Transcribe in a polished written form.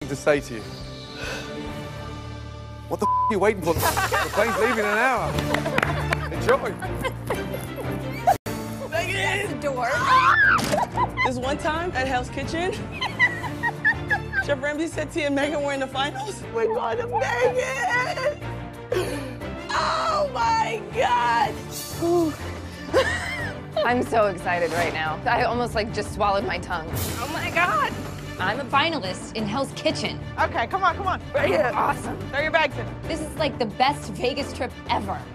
something to say to you. What the are you waiting for? The plane's leaving in an hour. Enjoy. Meghan! Door. This one time at Hell's Kitchen, Chef Ramsay said Tia and Meghan were in the finals. We're going to Meghan! Oh my God! I'm so excited right now. I almost like just swallowed my tongue. Oh my God! I'm a finalist in Hell's Kitchen. Okay, come on, come on. Right here. Awesome. Throw your bags in. This is like the best Vegas trip ever.